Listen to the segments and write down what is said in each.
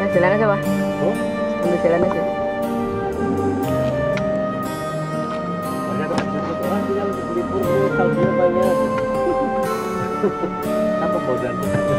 jalan aja, Pak. Sambil jalan aja. Libur saljunya banyak. Apa bosan?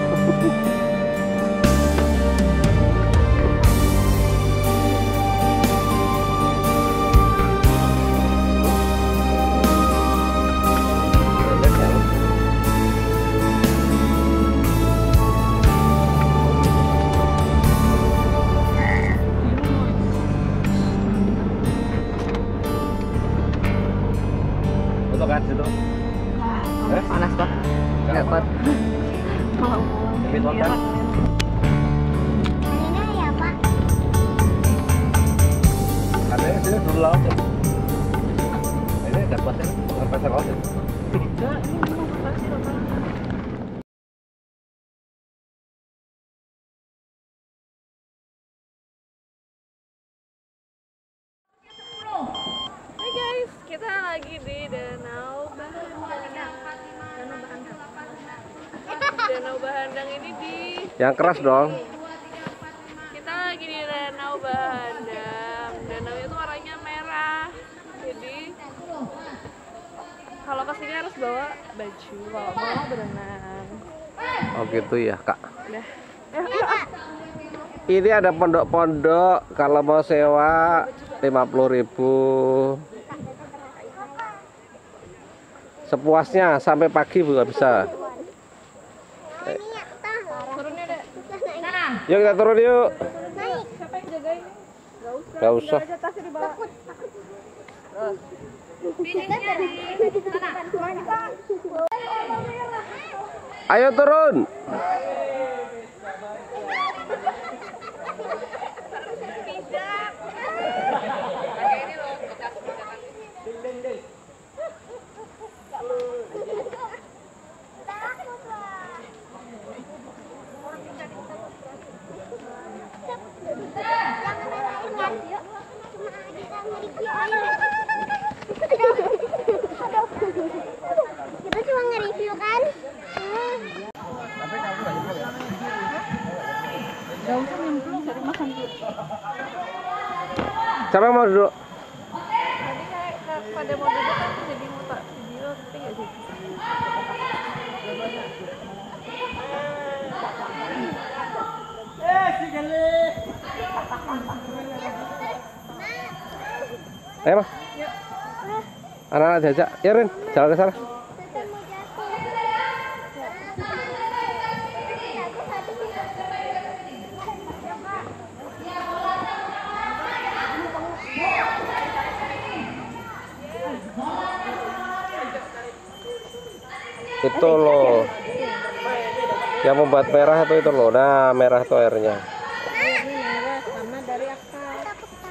Kan situ. Panas, Pak. Enggak kuat. Lebih tonton. Ini ya, Pak. Katanya sini dulu laut. Ini ada pasir, pasir laut. Enggak, ini memang pasir, Pak. Hai guys, kita lagi di Danau Bahandang. Danau Bahandang ini di Yang keras dong. kita lagi di Danau Bahandang. Danau itu warnanya merah. Jadi kalau kesini harus bawa baju kalau mau berenang. Oh gitu ya, Kak. Udah. Ini ada pondok-pondok kalau mau sewa 50.000. Sepuasnya sampai pagi juga bisa. Turunnya deh. Yuk kita turun yuk. Siapa yang jagain? Gak usah. Aja tasnya dibawa. Terus. Ayo turun. Kita cuma nge-review kan? Gak usah nyemplung, cari makan dulu. Siapa yang mau duduk? Tadi kayak pada mau duduk kan jadi muka video tapi nggak jadi. Ayo mah. Anak-anak diajak. Ya Rin, jalan ke sana. Itu loh yang membuat merah itu loh. Nah, merah itu airnya. Ini merah karena dari akar.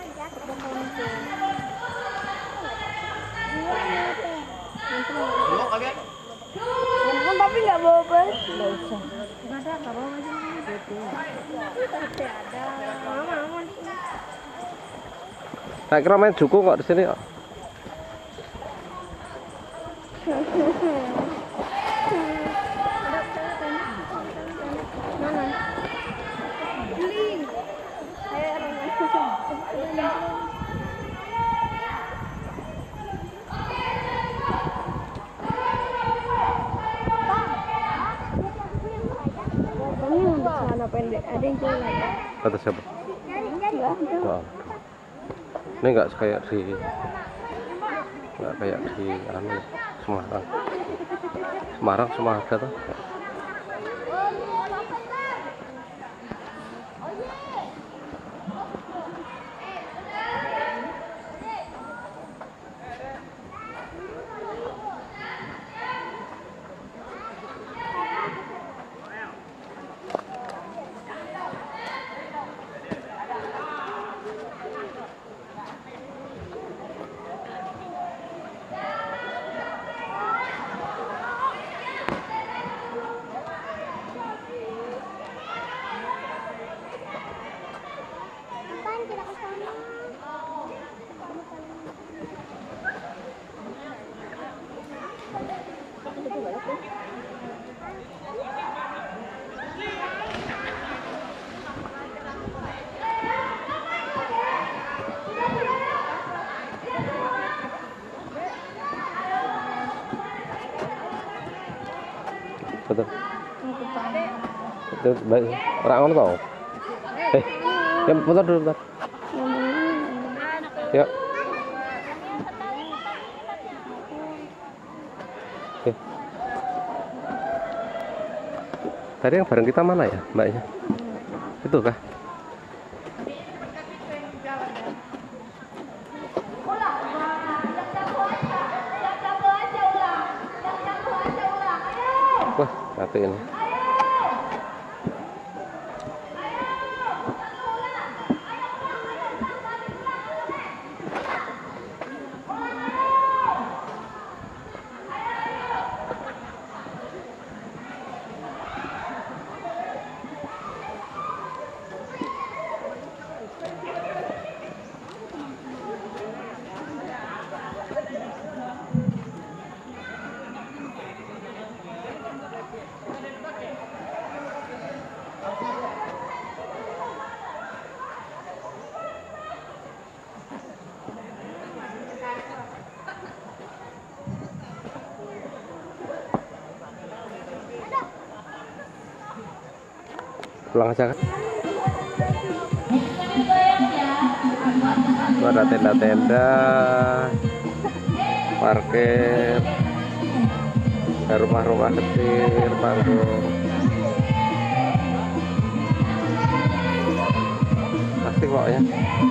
Ngomong tapi nggak bawa baju. Nggak usah. Nggak ada, nggak bawa baju. Tapi ada. Mama. Tak kira main juku kok di sini kok. Celana pendek, ada yang jelek. Kata siapa? Wow. Ini enggak kayak di anu Semarang. Semarang semua ada tuh. Orang ngono tau. Ya bentar dulu bentar. Yuk. Oke. Tadi yang bareng kita mana ya, mbaknya? Itu kah? Wah, satu ini. Pulang aja kan? Itu ada tenda-tenda, parkir, ada rumah-rumah kecil, panggung. Pasti kok ya.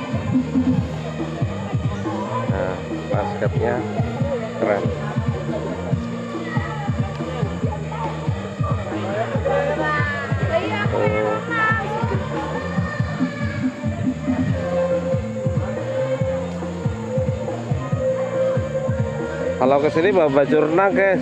Nah, basketnya keren. Kalau kesini bawa baju renang, guys.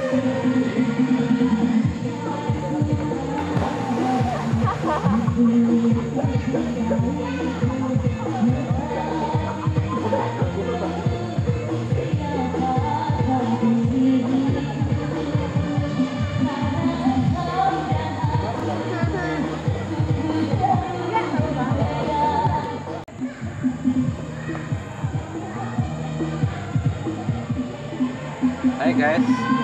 Hai guys,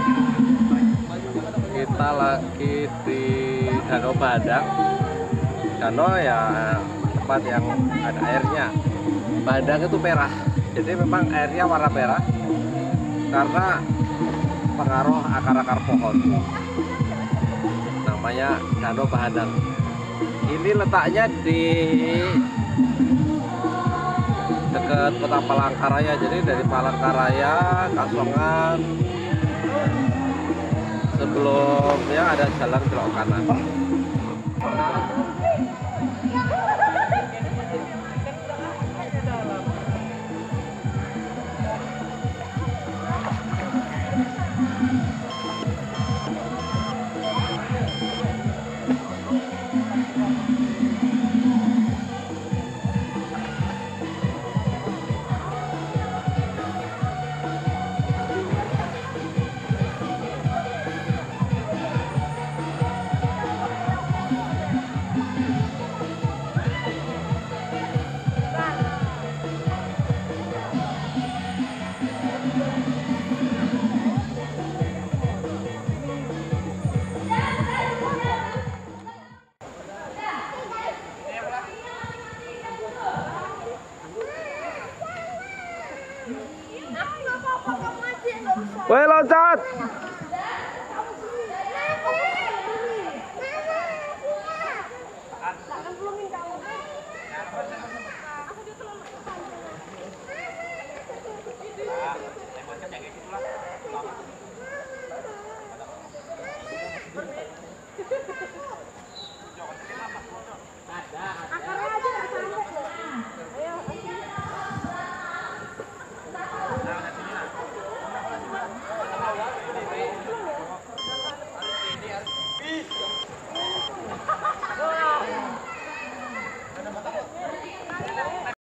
kita lagi di Danau Bahadang. Danau ya tempat yang ada airnya. Bahadang itu merah, jadi memang airnya warna merah karena pengaruh akar-akar pohon. Namanya Danau Bahadang. Ini letaknya di dekat kota Palangkaraya, jadi dari Palangkaraya, Kasongan, sebelumnya ada jalan belok kanan. Woi, loncat! Ada.